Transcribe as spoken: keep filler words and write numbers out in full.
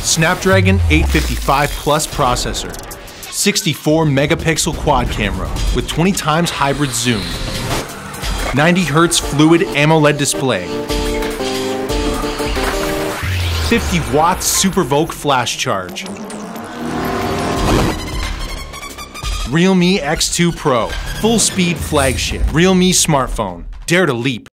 Snapdragon eight fifty-five Plus processor. sixty-four megapixel quad camera with twenty times hybrid zoom. ninety hertz fluid AMOLED display. fifty watts Super Voke flash charge. realme X two Pro, full speed flagship. realme smartphone. Dare to leap.